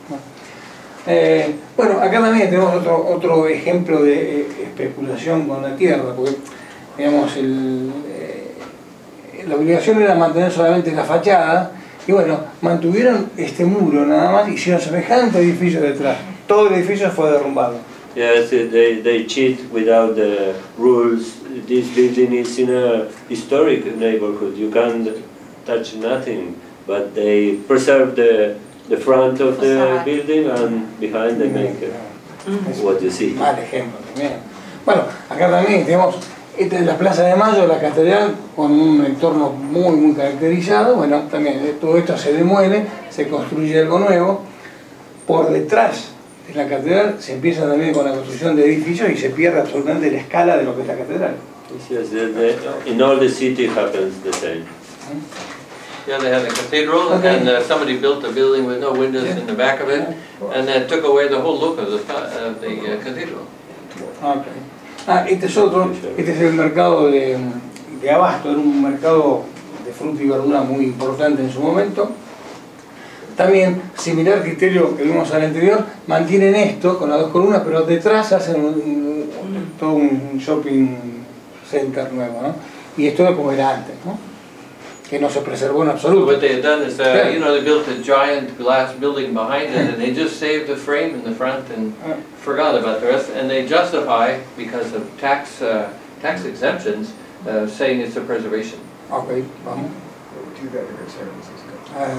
Eh, bueno, acá también tenemos otro, otro ejemplo de eh, especulación con la tierra, porque digamos, el, eh, la obligación era mantener solamente la fachada, y bueno, mantuvieron este muro nada más, hicieron semejante edificio detrás. Todo el edificio fue derrumbado. Yes, they, they cheat without the rules. This building is in a historic neighborhood. You can't touch nothing, but they preserve the, the front of the building and behind they make it. What you see. Mal ejemplo también. Bueno, acá también tenemos, esta es la Plaza de Mayo, la catedral, con un entorno muy, muy caracterizado. Bueno, también todo esto se demuele, se construye algo nuevo. Por detrás de la catedral se empieza también con la construcción de edificios y se pierde absolutamente la escala de lo que es la catedral. Yes, the, the, in all the city happens the same. Yeah, they had a cathedral, Okay. and uh, somebody built a building with no windows Yeah. in the back of it, and that took away the whole look of the, uh, the uh, cathedral. Okay. Ah, este es otro, este es el mercado de, de Abasto, era un mercado de fruta y verdura muy importante en su momento. También, similar criterio que vimos al anterior, mantienen esto con las dos columnas, pero detrás hacen un, un, todo un shopping center nuevo, ¿no? Y esto es como era antes, ¿no? Que no se preservó en So absoluto. what they had done is, uh, Yeah. you know, they built a giant glass building behind it, and they just saved the frame in the front and Ah, forgot about the rest, and they justify, because of tax, uh, tax exemptions, uh, saying it's a preservation. ok, vamos. Do that here in San Francisco.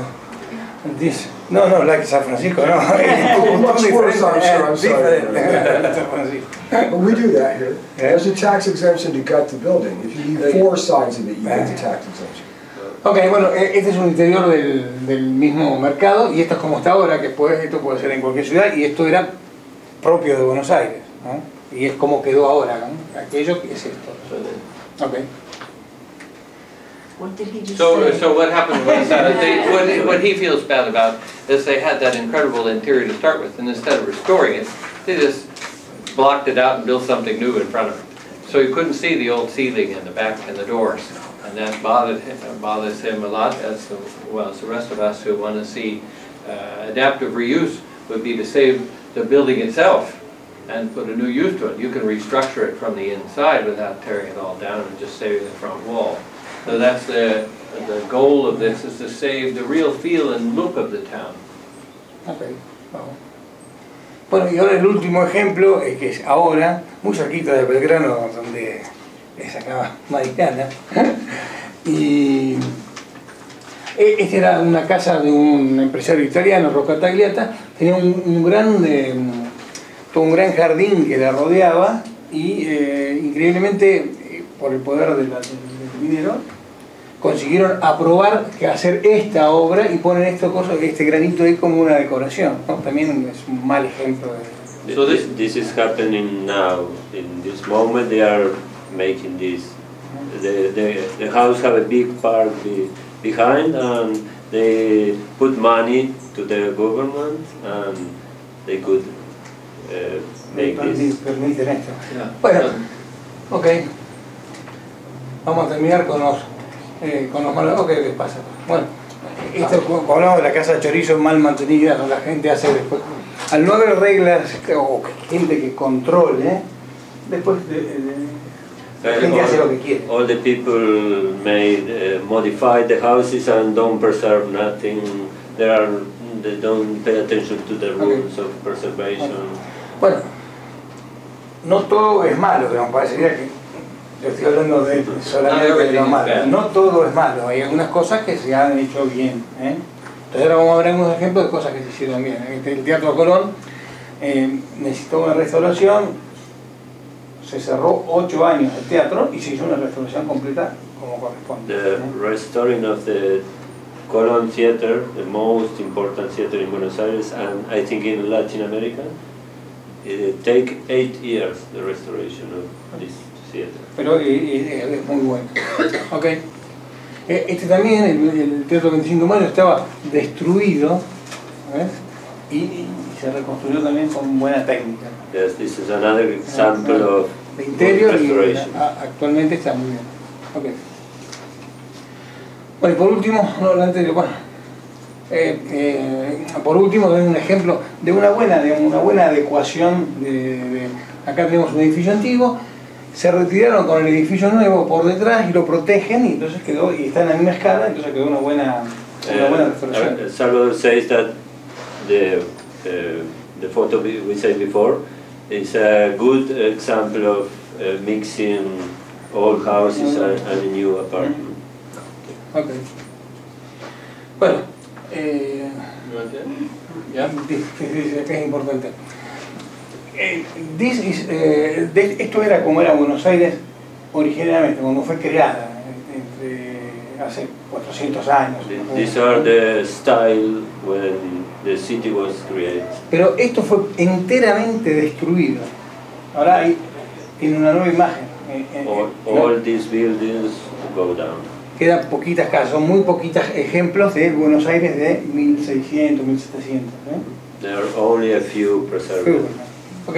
Ah, this, no, no, like San Francisco, no. Much worse, I'm sure, I'm sorry. Diferente, San Francisco. But we do that here. There's a tax exemption to gut the building. If you need four sides of it, you get the tax exemption. Ok, bueno, e- este es un interior del, del mismo mercado y esto es como está ahora, que puede, esto puede ser en cualquier ciudad y esto era propio de Buenos Aires, ¿no? Y es como quedó ahora, ¿no? Aquello que es esto. Ok. What did he just So, say? so what happened was, uh, they, what, he- what he feels bad about is they had that incredible interior to start with, and instead of restoring it, they just blocked it out and built something new in front of it. So you couldn't see the old ceiling and the back and the doors, and that bothered him, bothers him a lot, as the, well as the rest of us who want to see uh, adaptive reuse would be to save the building itself and put a new use to it. You can restructure it from the inside without tearing it all down and just saving the front wall. So that's the, the goal of this, is to save the real feel and look of the town. Ok, vamos. Bueno, y ahora el último ejemplo, es que es ahora, muy cerquita de Belgrano, donde es acá Maricana, y e- esta era una casa de un empresario italiano, Rocca Tagliata, tenía un, un gran, eh, todo un gran jardín que la rodeaba y eh, increíblemente, eh, por el poder de la- del dinero, consiguieron aprobar que hacer esta obra y ponen esto, cosa, este granito ahí como una decoración, ¿no? También es un mal ejemplo de... So This, this- this is happening now. In this moment they are making this. The, the, the house have a big park be, behind, and they put money to the government, and they could uh, make this. Permiten esto. Yeah. Bueno, ok. Vamos a terminar con los, eh, con los malos... Ok, ¿qué pasa? Bueno, esto, cuando hablamos de la casa de chorizo mal mantenida, ¿no? La gente hace después... Al no haber reglas o gente que controle, después de, de- la gente hace lo que quiere. All the people made uh, modify the houses and don't preserve nothing. There are they don't pay attention to the rules of preservation. Bueno, no todo es malo, digamos, parecería que yo estoy hablando de, solamente de lo malo. No todo es malo, hay algunas cosas que se han hecho bien, ¿eh? Entonces ahora vamos a ver algunos ejemplos de cosas que se hicieron bien. El Teatro Colón eh, necesitó una restauración, se cerró ocho años el teatro y se hizo una restauración completa como corresponde. The ¿eh? restoring of the Colón Theater, the most important theater in Buenos Aires and I think in Latin America, it take eight years the restoration of this theater. Pero eh, eh, es muy bueno. Ok. Eh, Este también, el, el Teatro veinticinco de Mayo, estaba destruido, ¿ves? Y, y se reconstruyó también con buena técnica. Yes, this is another example of De interior y restoration. a- actualmente está muy bien. Okay. Bueno, y por último, no, lo anterior, bueno, eh, eh, por último, doy un ejemplo de una buena, de una buena adecuación de, de- acá tenemos un edificio antiguo, se retiraron con el edificio nuevo por detrás y lo protegen y entonces quedó, y está en la misma escala, entonces quedó una buena, una buena restauración. Uh, Salvador says that the uh, the photo we we said before is a good example of uh, mixing old houses and, and a new apartment. Ok. Bueno, eh, Yeah. que es importante. Eh, this is, eh, de- esto era como era Buenos Aires originalmente, cuando fue creada, entre hace cuatrocientos años. These are the style when the city was created. Pero esto fue enteramente destruido. Ahora hay, tiene una nueva imagen. Eh, eh, All, ¿no? all these buildings go down. Quedan poquitas casas, son muy poquitos ejemplos de Buenos Aires de mil seiscientos, mil setecientos. ¿eh? There are only a few preserved. Ok.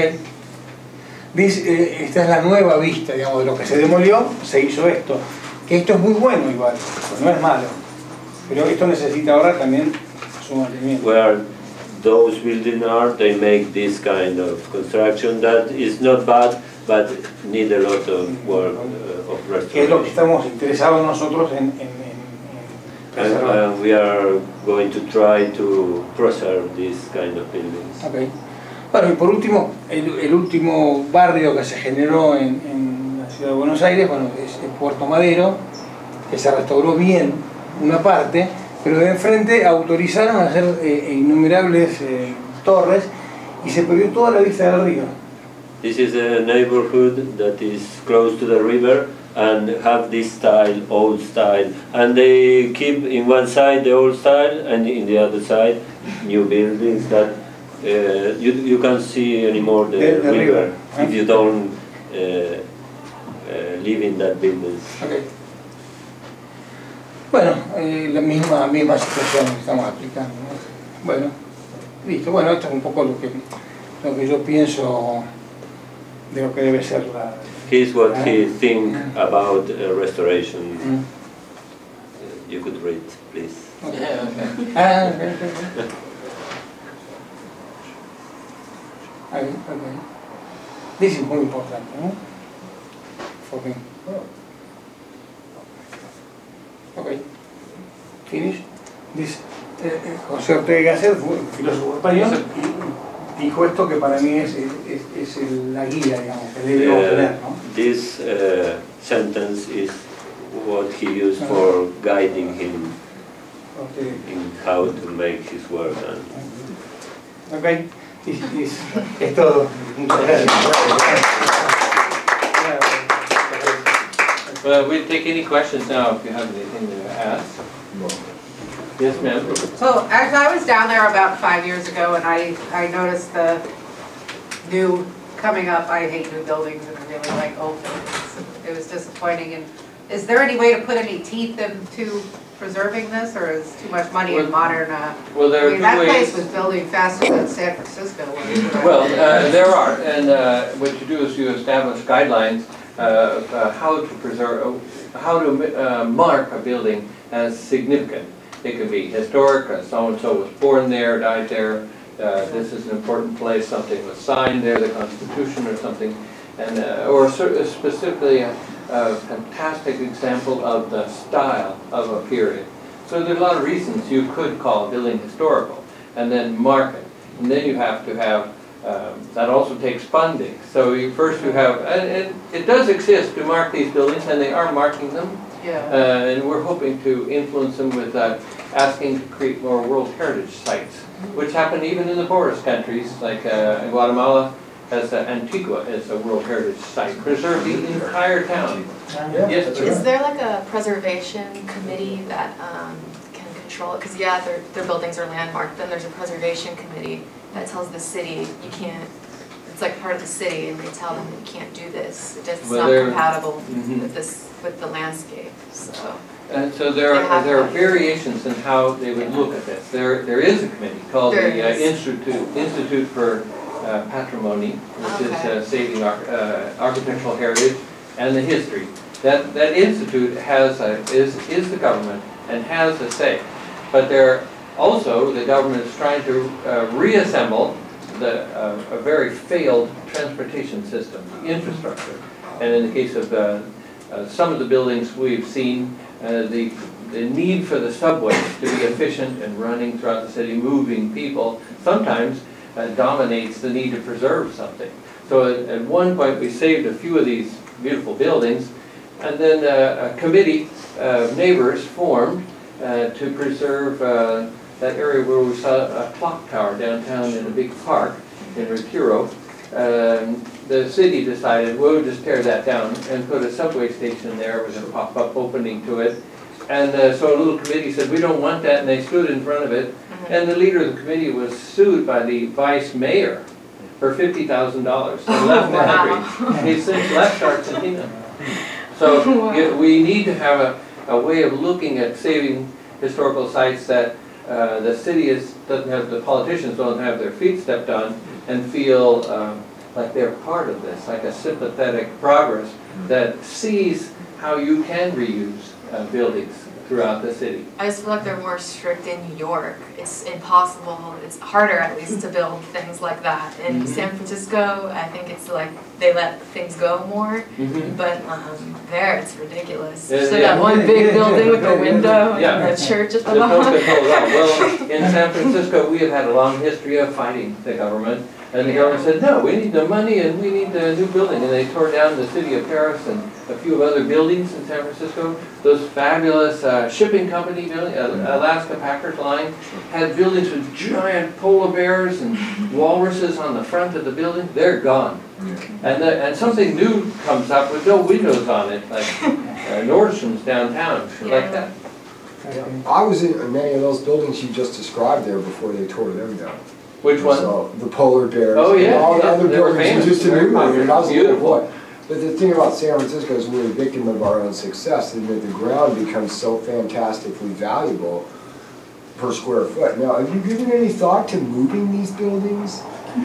Dice, eh, esta es la nueva vista, digamos, de lo que se demolió, se hizo esto. Que esto es muy bueno igual, pues no es malo. Pero esto necesita ahora también su mantenimiento. Where those buildings are, they make this kind of construction that is not bad, but need a lot of work uh, of Que es lo que restoration. estamos interesados nosotros en, en, en- en And preservar. uh, we are going to try to preserve this kind of buildings. Ok. Bueno, y por último, el, el último barrio que se generó en, en la ciudad de Buenos Aires, bueno, es el Puerto Madero, que se restauró bien una parte, pero de enfrente autorizaron a hacer eh, innumerables eh, torres y se perdió toda la vista del río. This is a neighborhood that is close to the river and have this style, old style. And they keep in one side the old style and in the other side new buildings that uh, you, you can't see anymore the, The- the river, river, huh? if you don't uh, uh, live in that building. Okay. Bueno, eh, la misma, misma situación que estamos aplicando, ¿no? Bueno, listo. Bueno, esto es un poco lo que, lo que yo pienso de lo que debe ser la... Here's what he think about uh, restoration. Mm. Uh, you could read, please. Okay. Ah, okay, okay, okay. Okay, okay. This is muy importante, ¿no? For me. Okay. Finish. This, eh, eh, José Ortega y Gasset fue un filósofo español y dijo esto que para mí es, es, es el- la guía, digamos, que debemos tener, Uh, ¿no? this uh, sentence is what he used for guiding him Okay. in how to make his work. And Ok, y, y- es todo. Muchas gracias. Well, we'll take any questions now if you have anything to ask. Yes, ma'am. So, as I was down there about five years ago, and I, I noticed the new, coming up, I hate new buildings and I really like old buildings. It was disappointing, and is there any way to put any teeth into preserving this, or is too much money in modern, uh, Well, there I are mean, two that place ways. was building faster than San Francisco was. Well, uh, there are, and uh, what you do is you establish guidelines uh, of uh, how to preserve, uh, how to uh, mark a building as significant. It can be historic, uh, so-and-so was born there, died there, uh, this is an important place, something was signed there, the Constitution or something, and uh, or cer- specifically a, a fantastic example of the style of a period. So there are a lot of reasons you could call a building historical, and then mark it. And then you have to have, um, that also takes funding. So you, first you have, and, and it does exist to mark these buildings, and they are marking them. Yeah. Uh, and we're hoping to influence them with uh, asking to create more World Heritage sites, which happen even in the poorest countries, like uh, Guatemala has uh, Antigua as a World Heritage site, preserve the entire town. Yes, that's sir. Is there like a preservation committee that um, can control it? Because yeah, their, their buildings are landmarked, then there's a preservation committee that tells the city you can't, it's like part of the city and they tell them you can't do this. It just, it's Well, not they're- compatible Mhm. with this, with the landscape, so. And so there They are, have there are that. variations in how they would look at this. There, there is a committee called There the uh, is. Institute, Institute for uh, Patrimony, which is Okay. uh, saving ar uh, architectural heritage and the history. That, that institute has a, is, is the government and has a say. But there also, the government is trying to uh, reassemble the, uh, a very failed transportation system, the infrastructure. And in the case of uh, uh, some of the buildings we've seen, uh, the, the need for the subways to be efficient and running throughout the city, moving people, sometimes uh, dominates the need to preserve something. So at, at one point we saved a few of these beautiful buildings, and then uh, a committee of neighbors formed uh, to preserve uh, that area where we saw a clock tower downtown in a big park in Retiro. Um, the city decided, we'll just tear that down and put a subway station there with a pop-up opening to it. And uh, so a little committee said, we don't want that, and they stood in front of it. Mhm. And the leader of the committee was sued by the vice mayor for fifty thousand dollars and left the Wow. country. He's since left Argentina. So Wow. yeah, we need to have a, a way of looking at saving historical sites that uh, the city is, doesn't have, the politicians don't have their feet stepped on and feel um, like they're part of this, like a sympathetic progress that sees how you can reuse uh, buildings throughout the city. I just feel like they're more strict in New York. It's impossible, it's harder at least to build things like that. In Mhm. San Francisco, I think it's like they let things go more, Mhm. but um, there it's ridiculous. Yeah, So yeah. that one big building with the window Yeah. and the church at the There's no bottom. control at all. Well, in San Francisco, we have had a long history of fighting the government. And the government said, no, we need the money and we need a new building. And they tore down the city of Paris and a few of other buildings in San Francisco. Those fabulous uh, shipping company buildings, uh, Alaska Packers Line, had buildings with giant polar bears and walruses on the front of the building. They're gone. And, the, and something new comes up with no windows on it, like uh, Nordstrom's downtown, like that. I was in many of those buildings you just described there before they tore them down. Which one? So, the polar bears. Oh, yeah, and all the yeah, other they were buildings famous, you just very enumerated. popular, I was a little beautiful. boy. But the thing about San Francisco is we're a victim of our own success, and that the ground becomes so fantastically valuable per square foot. Now, have you given any thought to moving these buildings?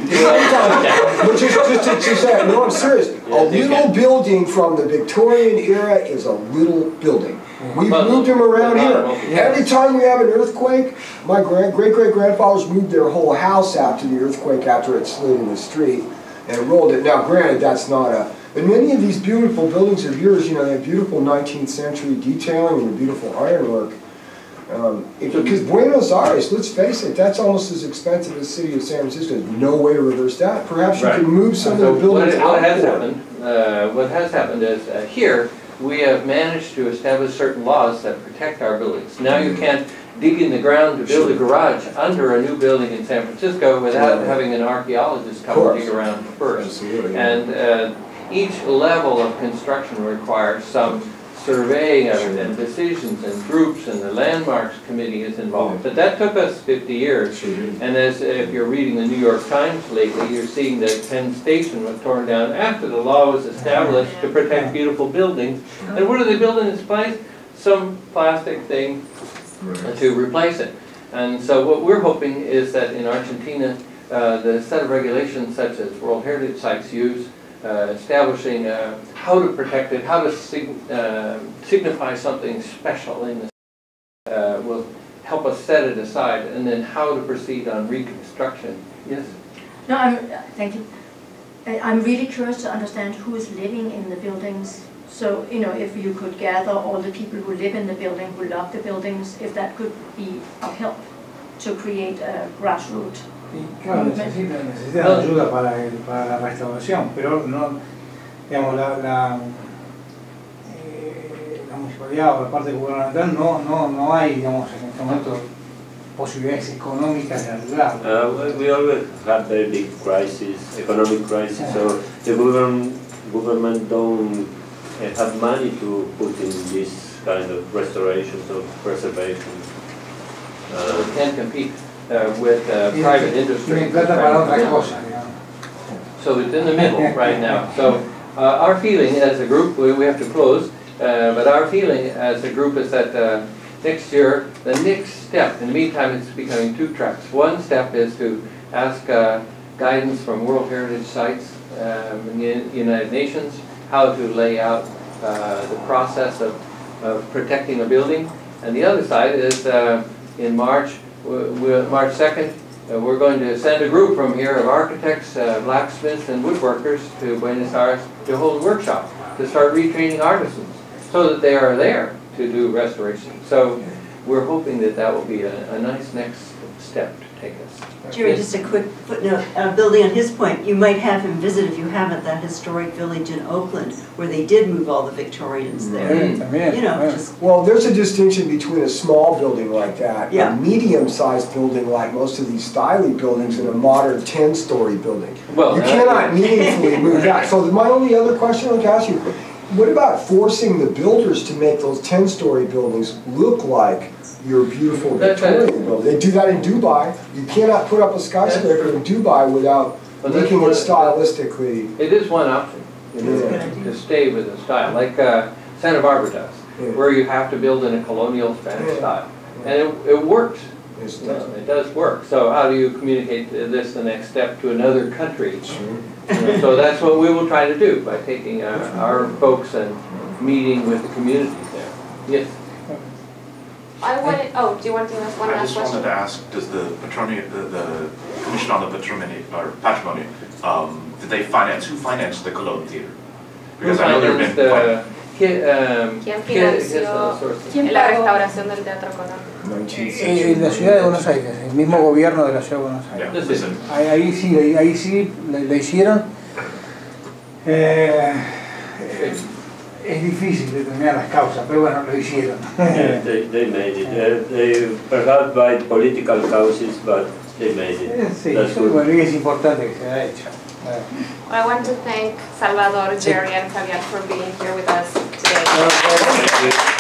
Which is just to, to say, no, I'm serious. A Yes, you little can. building from the Victorian era is a little building. We've Well, moved them around well, here. yeah. Every time we have an earthquake, my grand, great-great-grandfathers moved their whole house after the earthquake, after it slid in the street, and rolled it. Now, granted, that's not a... And many of these beautiful buildings of yours, you know, they have beautiful nineteenth century detailing and beautiful ironwork. Um, it- because Buenos Aires, let's face it, that's almost as expensive as the city of San Francisco. There's no way to reverse that. Perhaps you Right. can move some So of the buildings what, what has outboard. happened, uh, what has happened is uh, here we have managed to establish certain laws that protect our buildings. Now you can't dig in the ground to build a garage under a new building in San Francisco without Right. having an archaeologist Of come and course. dig around first. Absolutely. yeah. And uh, each level of construction requires some surveying of it and decisions and groups, and the landmarks committee is involved. But that took us fifty years. Sure did. And as if you're reading the New York Times lately, you're seeing that Penn Station was torn down after the law was established to protect beautiful buildings. And what are they building in its place? Some plastic thing Right. to replace it. And so what we're hoping is that in Argentina, uh, the set of regulations such as World Heritage Sites use, uh, establishing uh, how to protect it, how to sig uh, signify something special in the uh, will help us set it aside, and then how to proceed on reconstruction. Yes? No, I'm, thank you. I- I'm really curious to understand who is living in the buildings. So, you know, if you could gather all the people who live in the building, who love the buildings, if that could be of help to create a grassroots. Y claro, necesitan, necesitan ayuda para, el- para la restauración, pero no, digamos, la, la, eh, la municipalidad o la parte gubernamental no, no, no hay, digamos, en este momento posibilidades económicas de ayudar. Uh, we- we always have very big crisis, economic crisis, so the government, government don't uh, have money to put in this kind of restorations or preservation. We Uh, can't compete uh, with uh, Y- private y industry. tienen plata para otra cosa, digamos. So it's in the middle right now. So uh, our feeling as a group, we, we have to close, Uh, but our feeling as a group is that uh, next year, the next step, in the meantime it's becoming two tracks. One step is to ask uh, guidance from World Heritage Sites um, in the United Nations, how to lay out uh, the process of, of protecting a building. And the other side is uh, in March, we're, March second, uh, we're going to send a group from here of architects, uh, blacksmiths and woodworkers to Buenos Aires to hold a workshop to start retraining artisans so that they are there to do restoration. So we're hoping that that will be a, a nice next step to take us. Jerry, just a quick footnote, uh, building on his point, you might have him visit, if you haven't, that historic village in Oakland where they did move all the Victorians there. Mm. You know, just Well, there's a distinction between a small building like that, Yeah. a medium-sized building like most of these styly buildings, and a modern ten-story building. Well, You uh, cannot meaningfully move that. So my only other question I want to ask you, what about forcing the builders to make those ten-story buildings look like your beautiful That's a- Victorian building? They do that in Dubai. You cannot put up a skyscraper in Dubai without Well, that's making it one- stylistically. It is one option, you know, Yeah. to stay with the style, like uh, Santa Barbara does, Yeah. where you have to build in a colonial Spanish Yeah. style. And it, it works. It's You know, it does work. So how do you communicate this the next step to another country? You know, so that's what we will try to do by taking uh, our folks and meeting with the community there. Yes. I wanted, oh, do you want to ask one I last just question? wanted to ask, does the patrimony, the, the Commission on the Patrimony, or Patrimony, um, did they finance, who financed the Cologne Theater? Because I know there have been. Uh, ki- um, ¿Quién ki- yes, financió uh, sources. ¿Quién la pagó? restauración del Teatro Colón? nineteenth Eh, century. En la ciudad de Buenos Aires, el mismo gobierno de la ciudad de Buenos Aires. Yeah, This is- listen, Ahí, ahí sí, ahí, ahí sí le, le hicieron. Eh, es difícil determinar las causas, pero bueno, lo hicieron. Yeah, they, they made it. Uh, they perhaps by political causes, but they made it. Eh, Sí, That's good. bueno, y es importante que se haya hecho. Eh. I want to thank Salvador, Jerry, and Javier for being here with us today. Bueno, thank you.